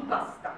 basta.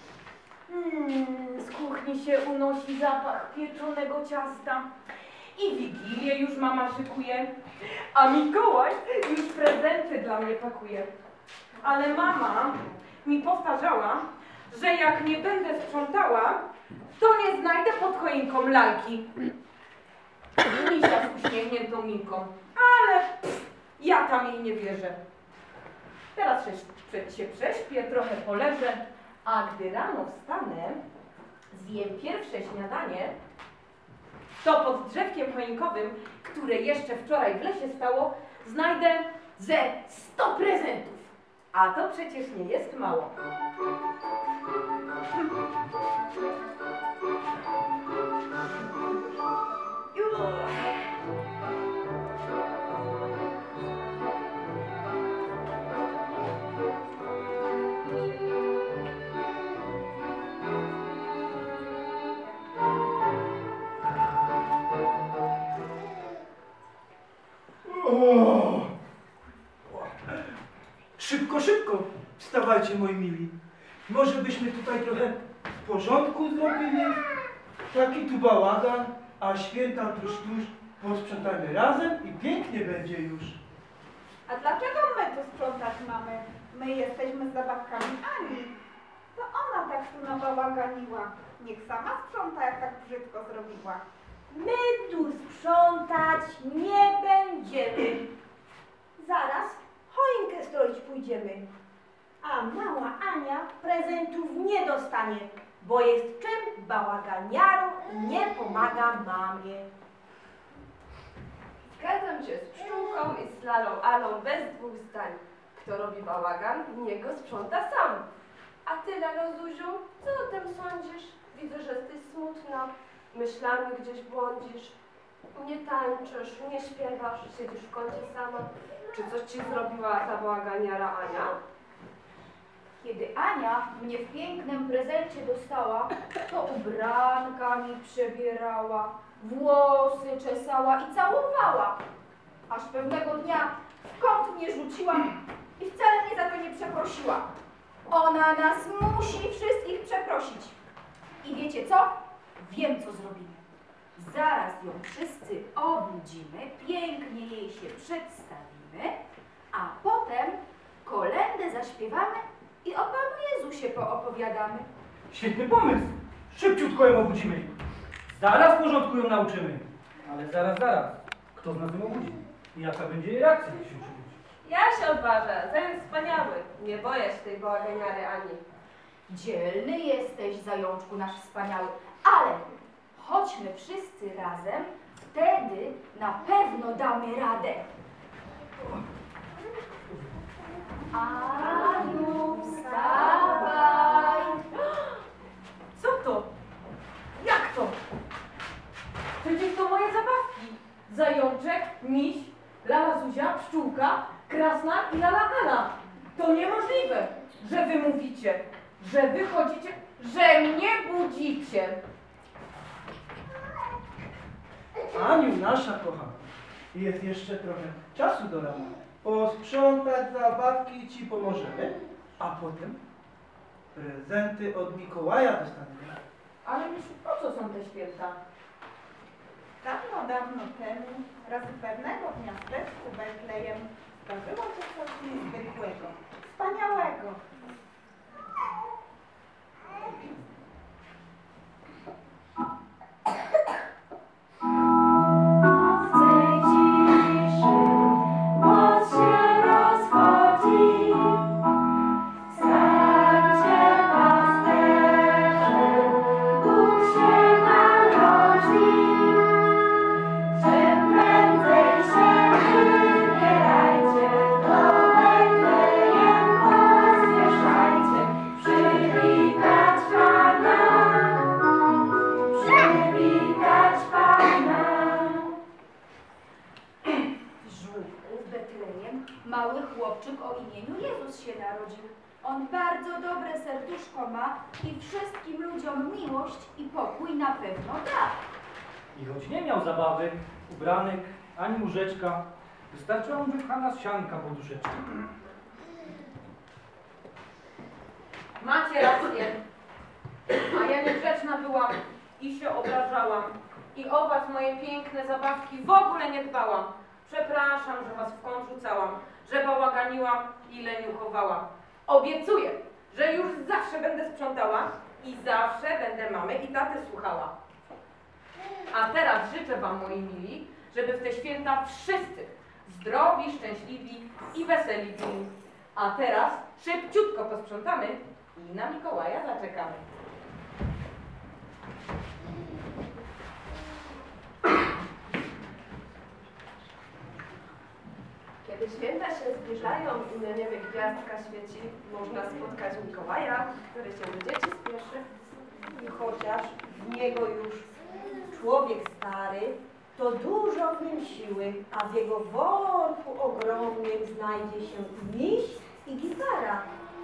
Z kuchni się unosi zapach pieczonego ciasta. I Wigilię już mama szykuje, a Mikołaj już prezenty dla mnie pakuje. Ale mama mi powtarzała, że jak nie będę sprzątała, to nie znajdę pod choinką lalki. Misia z uśmiechniętą minką, ale ja tam jej nie wierzę. Teraz się prześpię, trochę poleżę, a gdy rano wstanę, zjem pierwsze śniadanie, to pod drzewkiem choinkowym, które jeszcze wczoraj w lesie stało, znajdę ze 100 prezentów. A to przecież nie jest mało. Szybko, szybko! Wstawajcie, moi mili. Może byśmy tutaj trochę porządku zrobili? Taki tu bałagan, a święta tuż, posprzątajmy razem i pięknie będzie już. A dlaczego my tu sprzątać mamy? My jesteśmy z zabawkami Ani. To ona tak tu nabałaganiła. Niech sama sprząta, jak tak brzydko zrobiła. My tu sprzątać nie będziemy. Zaraz choinkę stroić pójdziemy. A mała Ania prezentów nie dostanie, bo jest czym bałaganiarą i nie pomaga mamie. Zgadzam się z Pszczółką i z Lalą Alą bez dwóch zdań. Kto robi bałagan, niego sprząta sam. A ty, Lalo Zuziu, co o tym sądzisz? Widzę, że jesteś smutna, myślami gdzieś błądzisz. Nie tańczysz, nie śpiewasz, siedzisz w kącie sama. Czy coś ci zrobiła ta bałaganiara Ania? Kiedy Ania mnie w pięknym prezencie dostała, to ubranka mi przebierała, włosy czesała i całowała. Aż pewnego dnia w kąt mnie rzuciła i wcale mnie za to nie przeprosiła. Ona nas musi wszystkich przeprosić. I wiecie co? Wiem, co zrobimy. Zaraz ją wszyscy obudzimy, pięknie jej się przedstawimy, a potem kolędę zaśpiewamy i o Panu Jezusie poopowiadamy. Świetny pomysł! Szybciutko ją obudzimy. Zaraz porządku ją nauczymy. Ale zaraz. Kto z nas ją obudzi? I jaka będzie jej reakcja, jeśli się przebudzi? Ja się odważę, ten wspaniały. Nie boję się tej bałaganiary Ani. Dzielny jesteś, zajączku nasz wspaniały, ale chodźmy wszyscy razem, wtedy na pewno damy radę. Aniu, wstawaj! Co to? Jak to? Przecież to moje zabawki. Zajączek, miś, Lala Zuzia, Pszczółka, Krasna i Lala Ala. To niemożliwe, że wy mówicie, że wy chodzicie, że mnie budzicie. Aniu, nasza kochana, jest jeszcze trochę czasu do rana. Posprzątać zabawki ci pomożemy, a potem prezenty od Mikołaja dostaniemy. Ale Misiu, po co są te święta? Dawno, dawno temu, raz pewnego w miasteczku Betlejem zdarzyło się coś niezwykłego, wspaniałego. Mały chłopczyk o imieniu Jezus się narodził. On bardzo dobre serduszko ma i wszystkim ludziom miłość i pokój na pewno da. I choć nie miał zabawy, ubranek, ani łóżeczka, wystarczyła mu wypchana sianka poduszeczka. Macie rację. A ja niegrzeczna byłam i się obrażałam. I o was, moje piękne zabawki, w ogóle nie dbałam. Przepraszam, że was w kąt rzucałam, że bałaganiłam i leniuchowałam. Obiecuję, że już zawsze będę sprzątała i zawsze będę mamy i taty słuchała. A teraz życzę wam, moi mili, żeby w te święta wszyscy zdrowi, szczęśliwi i weseli byli. A teraz szybciutko posprzątamy i na Mikołaja zaczekamy. Kiedy święta się zbliżają i na niebie gwiazdka świeci, można spotkać Mikołaja, który się do dzieci spieszy. I chociaż w niego już człowiek stary, to dużo w nim siły, a w jego worku ogromnym znajdzie się miś i gitara.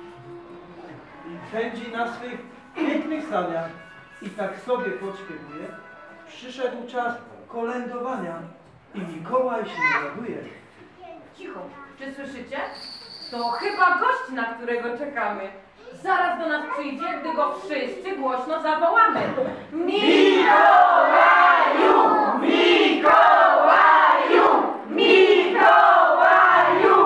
I pędzi na swych pięknych saniach i tak sobie podśpiewuje. Przyszedł czas kolędowania i Mikołaj się raduje. Cicho, czy słyszycie? To chyba gość, na którego czekamy. Zaraz do nas przyjdzie, gdy go wszyscy głośno zawołamy. Mikołaju! Mikołaju! Mikołaju!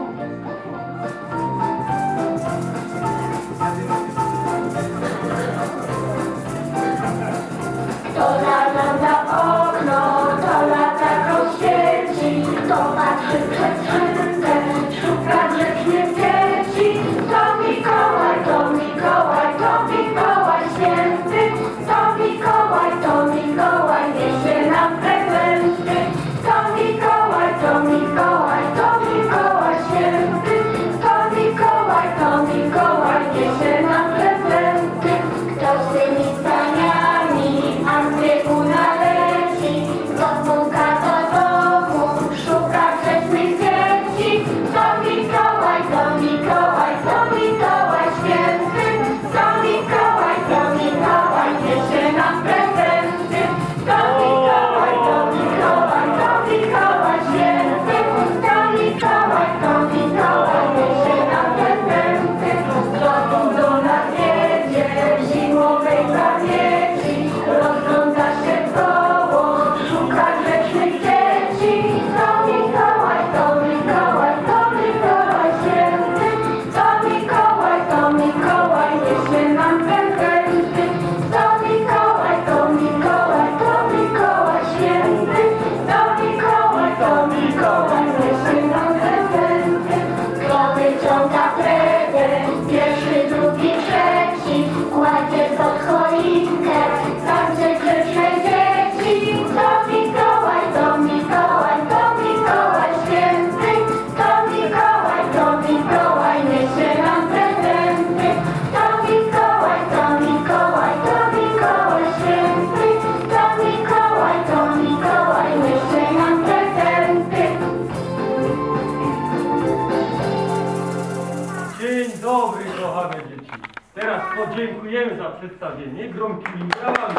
To zagląda w okno, to lata rozświeci, to patrzy przez szybkę, szuka grzecznych dzieci. To Mikołaj, to Mikołaj, to Mikołaj święty, to Mikołaj, niesie nam prezenty. To Mikołaj, to Mikołaj, to Mikołaj święty, to Mikołaj, niesie nam prezenty. Kto z tymi saniami, a z biegu naleci, podmuka do domu, szuka grzecznych dzieci. To Mikołaj, święty, to Mikołaj, niesie nam prezenty. To Mikołaj, święty, to Mikołaj, niesie nam prezenty. Dokąd do nas jedzie, w zimowej zamieci, rozgląda się koło, szuka grzecznych dzieci. To Mikołaj, święty, to Mikołaj, niesie nam prezenty. To Mikołaj, święty, to Mikołaj, niesie nam prezenty. Kto wyciąga prezent, pierwszy, drugi, trzeci, kładzie pod choinkę, także grzeczne dzieci. To Mikołaj, święty, to Mikołaj, niesie nam prezenty. To Mikołaj, święty, to Mikołaj, niesie nam prezenty. Dzień dobry, kochane dzieci. Teraz podziękujemy za przedstawienie gromkimi brawami.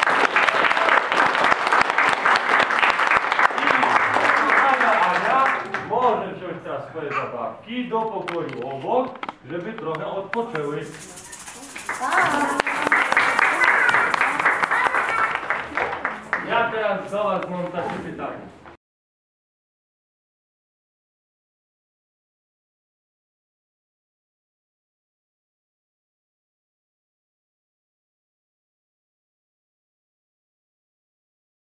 I kochana Ania może wziąć teraz swoje zabawki do pokoju obok, żeby trochę odpoczęły. Ja teraz do was mam takie pytanie.